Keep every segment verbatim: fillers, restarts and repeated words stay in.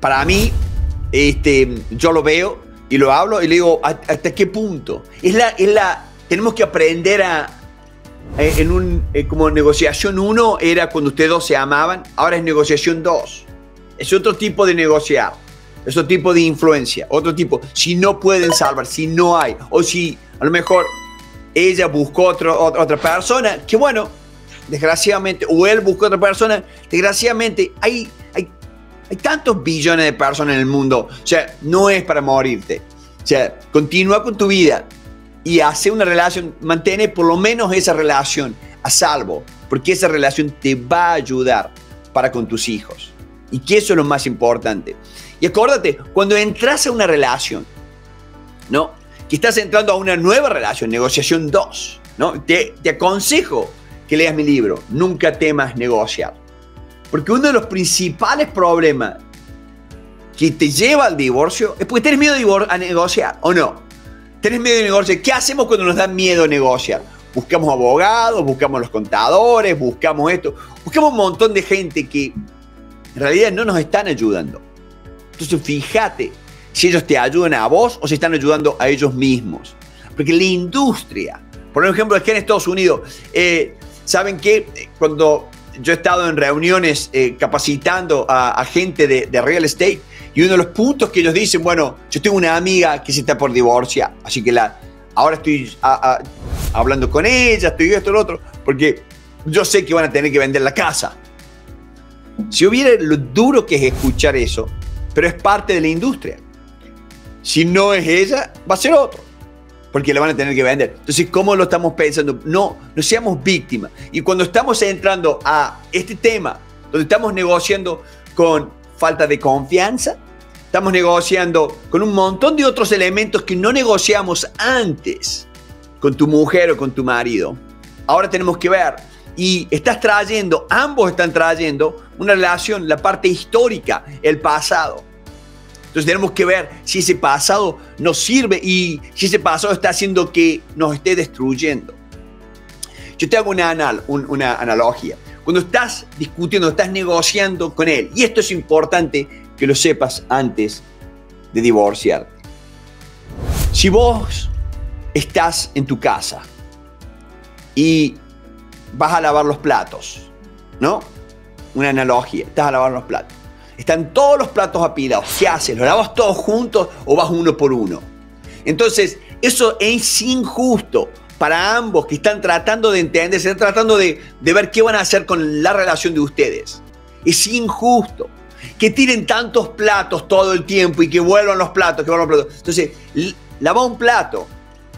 para mí, este, yo lo veo y lo hablo y le digo, ¿hasta qué punto? Es la, es la, tenemos que aprender a, en un, como negociación uno era cuando ustedes dos se amaban, ahora es negociación dos. Es otro tipo de negociar, es otro tipo de influencia, otro tipo. Si no pueden salvar, si no hay, o si a lo mejor ella buscó otro, otra persona, que bueno, desgraciadamente, o él buscó otra persona, desgraciadamente hay, hay, hay tantos billones de personas en el mundo. O sea, no es para morirte. O sea, continúa con tu vida y hace una relación, mantén por lo menos esa relación a salvo, porque esa relación te va a ayudar para con tus hijos. Y que eso es lo más importante. Y acuérdate, cuando entras a una relación, ¿no? Que estás entrando a una nueva relación, negociación dos, ¿no? Te, te aconsejo que leas mi libro, Nunca temas negociar. Porque uno de los principales problemas que te lleva al divorcio es porque tienes miedo de a negociar, ¿o no? Tienes miedo de negociar. ¿Qué hacemos cuando nos da miedo negociar? Buscamos abogados, buscamos los contadores, buscamos esto. Buscamos un montón de gente que en realidad no nos están ayudando. Entonces fíjate si ellos te ayudan a vos o si están ayudando a ellos mismos. Porque la industria, por ejemplo, aquí en Estados Unidos, eh, ¿saben qué? Cuando yo he estado en reuniones eh, capacitando a, a gente de, de real estate, y uno de los puntos que ellos dicen, bueno, yo tengo una amiga que se está por divorciar, así que la, ahora estoy a, a, hablando con ella, estoy esto, lo otro, porque yo sé que van a tener que vender la casa. Si hubiera lo duro que es escuchar eso, pero es parte de la industria. Si no es ella, va a ser otro, porque le van a tener que vender. Entonces, ¿cómo lo estamos pensando? No, no seamos víctimas. Y cuando estamos entrando a este tema, donde estamos negociando con falta de confianza, estamos negociando con un montón de otros elementos que no negociamos antes con tu mujer o con tu marido. Ahora tenemos que ver, y estás trayendo, ambos están trayendo una relación, la parte histórica, el pasado. Entonces tenemos que ver si ese pasado nos sirve y si ese pasado está haciendo que nos esté destruyendo. Yo te hago una, anal, un, una analogía. Cuando estás discutiendo, estás negociando con él, y esto es importante que lo sepas antes de divorciarte. Si vos estás en tu casa y vas a lavar los platos, ¿no? Una analogía, estás a lavar los platos. Están todos los platos apilados. ¿Qué haces? ¿Los lavas todos juntos o vas uno por uno? Entonces, eso es injusto para ambos que están tratando de entender, están tratando de, de ver qué van a hacer con la relación de ustedes. Es injusto que tiren tantos platos todo el tiempo y que vuelvan los platos, que vuelvan los platos. Entonces, lava un plato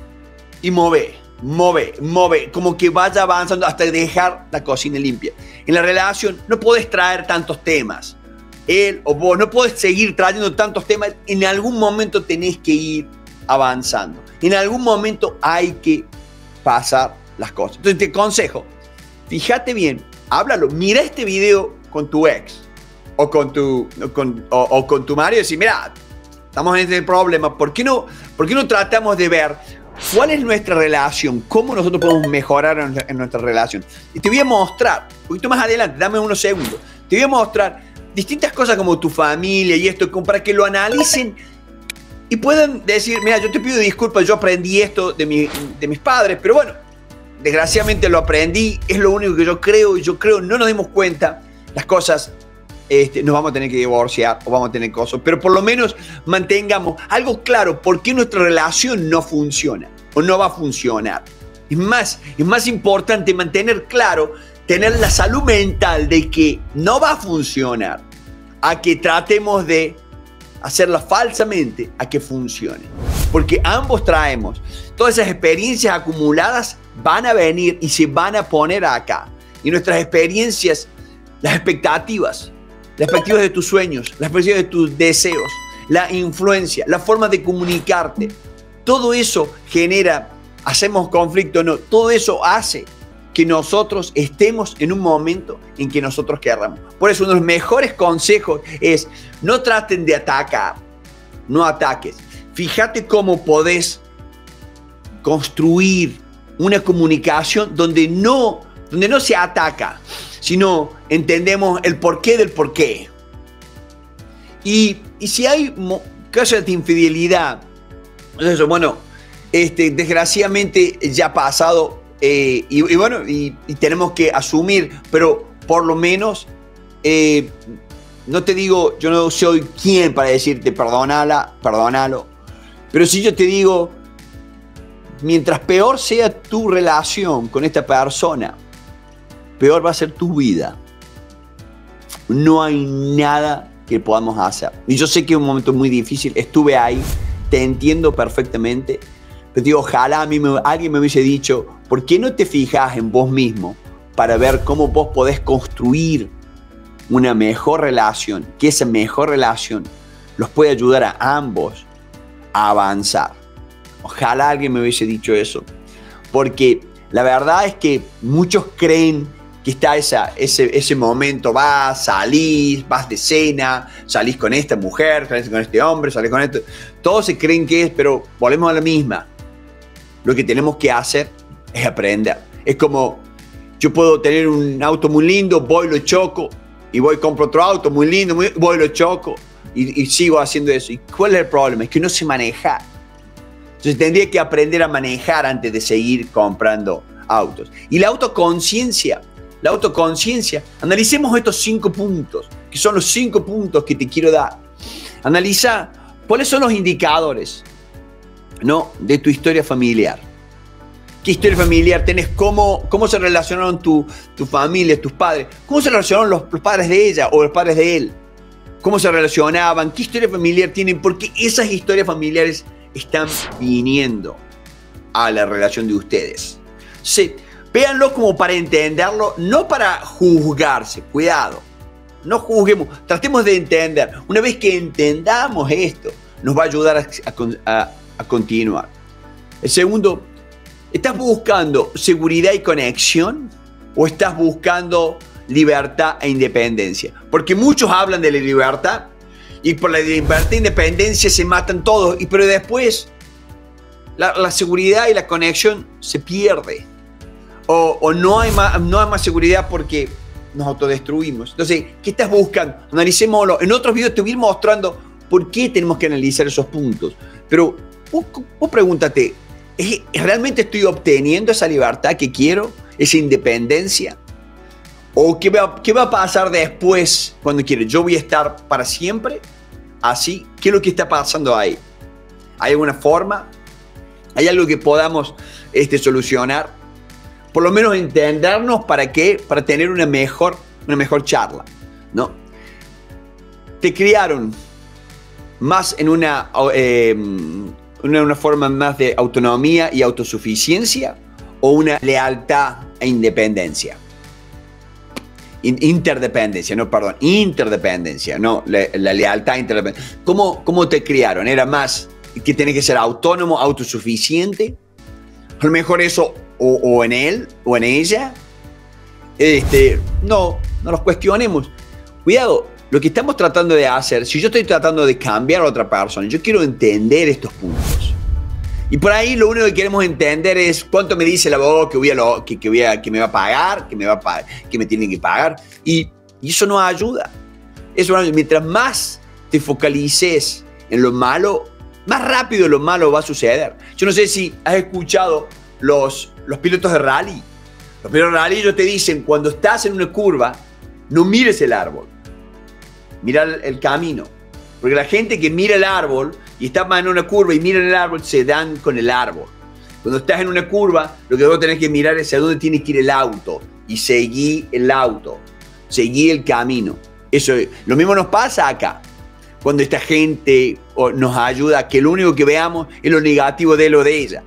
y move, move, move, como que vaya avanzando hasta dejar la cocina limpia. En la relación no podés traer tantos temas. Él o vos no podés seguir trayendo tantos temas. En algún momento tenés que ir avanzando. En algún momento hay que pasar las cosas. Entonces te aconsejo, fíjate bien, háblalo, mira este video con tu ex o con tu, o con, o, o con tu marido y decir, mira, estamos en este problema, ¿por qué no, por qué no tratamos de ver cuál es nuestra relación, cómo nosotros podemos mejorar en, en nuestra relación? Y te voy a mostrar, un poquito más adelante, dame unos segundos, te voy a mostrar distintas cosas como tu familia y esto, como para que lo analicen y puedan decir, mira, yo te pido disculpas, yo aprendí esto de, mi, de mis padres, pero bueno, desgraciadamente lo aprendí, es lo único que yo creo, y yo creo no nos dimos cuenta, las cosas, este, nos vamos a tener que divorciar o vamos a tener cosas, pero por lo menos mantengamos algo claro, por qué nuestra relación no funciona o no va a funcionar. Es más, es más importante mantener claro, tener la salud mental de que no va a funcionar, a que tratemos de hacerla falsamente a que funcione. Porque ambos traemos todas esas experiencias acumuladas, van a venir y se van a poner acá. Y nuestras experiencias, las expectativas, las expectativas de tus sueños, las expectativas de tus deseos, la influencia, la forma de comunicarte, todo eso genera, hacemos conflicto, no, todo eso hace que nosotros estemos en un momento en que nosotros querramos. Por eso uno de los mejores consejos es no traten de atacar, no ataques. Fíjate cómo podés construir una comunicación donde no, donde no se ataca, sino entendemos el porqué del porqué. Y, y si hay casos de infidelidad, entonces, bueno, este, desgraciadamente ya ha pasado, eh, y, y bueno, y, y tenemos que asumir, pero por lo menos, eh, no te digo, yo no soy quien para decirte perdónala, perdónalo, pero si yo te digo, mientras peor sea tu relación con esta persona, peor va a ser tu vida. No hay nada que podamos hacer. Y yo sé que es un momento muy difícil, estuve ahí, te entiendo perfectamente, pero digo, ojalá a mí me, alguien me hubiese dicho, ¿por qué no te fijas en vos mismo para ver cómo vos podés construir una mejor relación, que esa mejor relación los puede ayudar a ambos a avanzar? Ojalá alguien me hubiese dicho eso, porque la verdad es que muchos creen que está esa, ese, ese momento, vas, salís, vas de cena, salís con esta mujer, salís con este hombre, salís con esto. Todos se creen que es, pero volvemos a la misma. Lo que tenemos que hacer es aprender. Es como, yo puedo tener un auto muy lindo, voy, lo choco, y voy, compro otro auto muy lindo, muy, voy, lo choco, y, y sigo haciendo eso. ¿Y cuál es el problema? Es que no sé manejar. Entonces tendría que aprender a manejar antes de seguir comprando autos. Y la autoconciencia, la autoconciencia, analicemos estos cinco puntos, que son los cinco puntos que te quiero dar. Analiza cuáles son los indicadores, ¿no?, de tu historia familiar. ¿Qué historia familiar tenés? ¿Cómo, cómo se relacionaron tu, tu familia, tus padres? ¿Cómo se relacionaron los, los padres de ella o los padres de él? ¿Cómo se relacionaban? ¿Qué historia familiar tienen? Porque esas historias familiares están viniendo a la relación de ustedes. Sí, véanlo como para entenderlo, no para juzgarse. Cuidado, no juzguemos, tratemos de entender. Una vez que entendamos esto, nos va a ayudar a, a, a continuar. El segundo, ¿estás buscando seguridad y conexión o estás buscando libertad e independencia? Porque muchos hablan de la libertad y por la libertad e independencia se matan todos, y pero después la, la seguridad y la conexión se pierde. O, o no, hay más, no hay más seguridad porque nos autodestruimos. Entonces, ¿qué estás buscando? Analicémoslo. En otros videos te voy a ir mostrando por qué tenemos que analizar esos puntos. Pero vos, vos pregúntate, ¿realmente estoy obteniendo esa libertad que quiero? ¿Esa independencia? ¿O qué va, qué va a pasar después cuando quiero? ¿Yo voy a estar para siempre así? ¿Qué es lo que está pasando ahí? ¿Hay alguna forma? ¿Hay algo que podamos este, solucionar? Por lo menos entendernos para qué, para tener una mejor, una mejor charla, ¿no? Te criaron más en una, eh, una, una forma más de autonomía y autosuficiencia, o una lealtad e independencia. Interdependencia, no, perdón, interdependencia, no, la, la lealtad e interdependencia. ¿Cómo, ¿Cómo te criaron? ¿Era más que tenés que ser autónomo, autosuficiente? A lo mejor eso, o, o en él, o en ella. Este, no, no los cuestionemos. Cuidado, lo que estamos tratando de hacer, si yo estoy tratando de cambiar a otra persona, yo quiero entender estos puntos. Y por ahí lo único que queremos entender es cuánto me dice el abogado que, voy a lo, que, que, voy a, que me va a pagar, que me, va a pagar, que me tienen que pagar. Y, y eso no ayuda. Eso, mientras más te focalices en lo malo, más rápido lo malo va a suceder. Yo no sé si has escuchado los, los pilotos de rally. Los pilotos de rally, ellos te dicen, cuando estás en una curva, no mires el árbol. Mira el, el camino. Porque la gente que mira el árbol y está en una curva y mira el árbol, se dan con el árbol. Cuando estás en una curva, lo que vos tenés que mirar es a dónde tiene que ir el auto. Y seguí el auto. Seguí el camino. Eso, lo mismo nos pasa acá. Cuando esta gente nos ayuda a que lo único que veamos es lo negativo de lo de ella.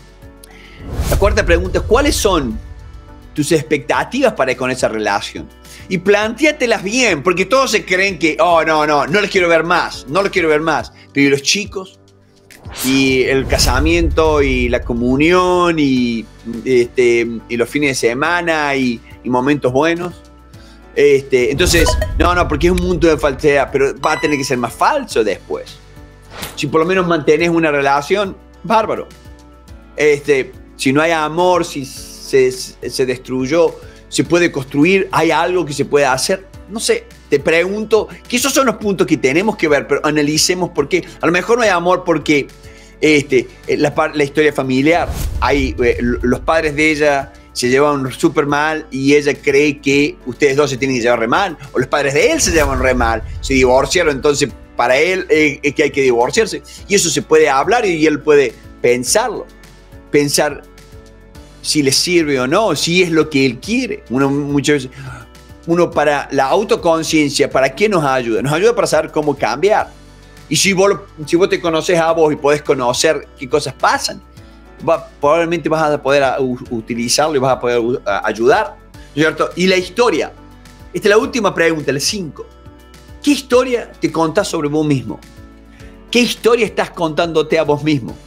La cuarta pregunta es, ¿cuáles son tus expectativas para con esa relación? Y plantéatelas bien, porque todos se creen que, oh, no, no, no les quiero ver más, no les quiero ver más. Pero ¿y los chicos? Y el casamiento, y la comunión, y, este, y los fines de semana, y, y momentos buenos. Este, entonces, no, no, porque es un mundo de falsedad, pero va a tener que ser más falso después. Si por lo menos mantenés una relación, bárbaro. Este, si no hay amor, si se, se destruyó, se puede construir, hay algo que se puede hacer, no sé. te pregunto que esos son los puntos que tenemos que ver, pero analicemos por qué. A lo mejor no hay amor porque este, la, la historia familiar, hay, eh, los padres de ella se llevan súper mal y ella cree que ustedes dos se tienen que llevar re mal, o los padres de él se llevan re mal, se divorciaron, entonces para él eh, es que hay que divorciarse. Y eso se puede hablar y él puede pensarlo, pensar si le sirve o no, si es lo que él quiere. Uno muchas veces, uno para la autoconciencia, ¿para qué nos ayuda? Nos ayuda para saber cómo cambiar. Y si vos, si vos te conoces a vos y podés conocer qué cosas pasan, va, probablemente vas a poder a, u, utilizarlo y vas a poder a, ayudar, ¿cierto? Y la historia. Esta es la última pregunta, la cinco. ¿Qué historia te contás sobre vos mismo? ¿Qué historia estás contándote a vos mismo?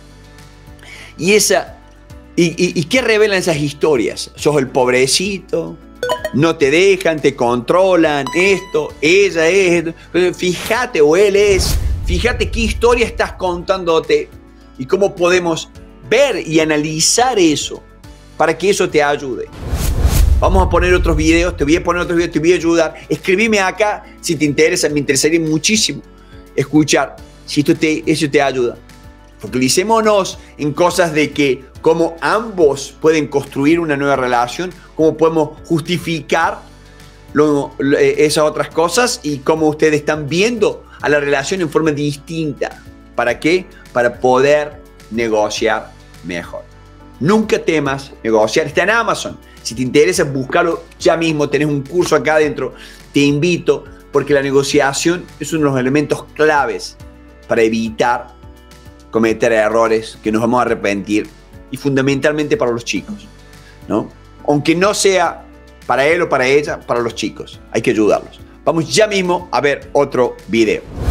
Y esa... ¿Y, y, y qué revelan esas historias? ¿Sos el pobrecito? ¿No te dejan? ¿Te controlan? Esto, ella es... Fíjate, o él es... Fíjate qué historia estás contándote y cómo podemos ver y analizar eso para que eso te ayude. Vamos a poner otros videos, te voy a poner otros videos, te voy a ayudar. Escribime acá si te interesa, me interesaría muchísimo escuchar si esto te, eso te ayuda. Focalicémonos en cosas de que cómo ambos pueden construir una nueva relación, cómo podemos justificar lo, lo, esas otras cosas y cómo ustedes están viendo a la relación en forma distinta. ¿Para qué? Para poder negociar mejor. Nunca temas negociar. Está en Amazon. Si te interesa, búscalo ya mismo. Tenés un curso acá adentro. Te invito porque la negociación es uno de los elementos claves para evitar cometer errores que nos vamos a arrepentir, y fundamentalmente para los chicos, ¿no? Aunque no sea para él o para ella, para los chicos. Hay que ayudarlos. Vamos ya mismo a ver otro video.